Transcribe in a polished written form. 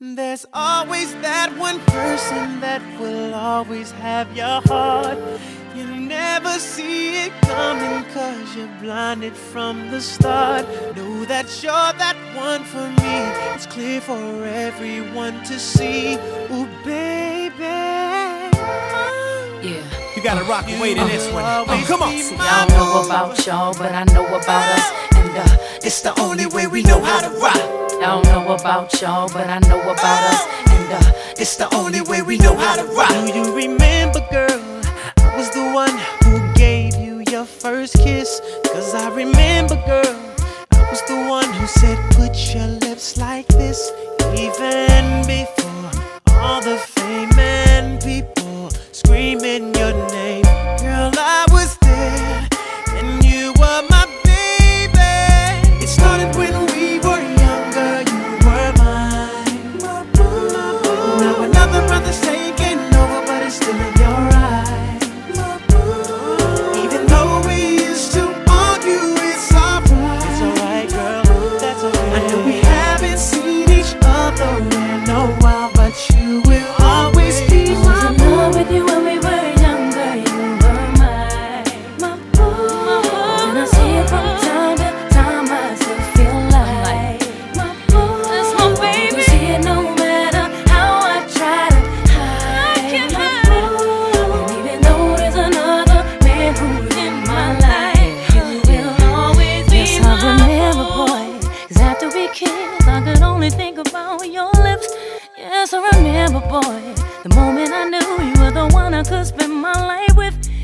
There's always that one person that will always have your heart. You never see it coming 'cause you're blinded from the start. Know that you're that one for me. It's clear for everyone to see. Ooh, baby. Yeah. You gotta rock and wait in this one. Come on. See, I don't know about y'all, but I know about us. And it's the only way we know how to rock. I don't know about y'all, but I know about us. And it's the only way we know how to rock. Do you remember, girl? I was the one who gave you your first kiss. 'Cause I remember, girl, I was the one who said put your lips like this. Even before all the fame and people screaming your name. Girl, I was there and you were my baby. It started when we were younger, you were mine. Now another brother's taking over, but it's still in your eyes. Even though we used to argue, it's alright. It's alright, girl, that's alright. I know we haven't seen each other in a while, but you will always be I was in love with you when we were younger. You were my boo. And I see it from time to time. I still feel like my boo. That's my baby. You see it no matter how I try to hide. My boo. And even though there's another man who's in my life, you will always be my boo. Yes, I remember, boy. 'Cause after we kissed, I could only think about your lips. Yes, I remember, boy, the moment I knew you were the one I could spend my life with.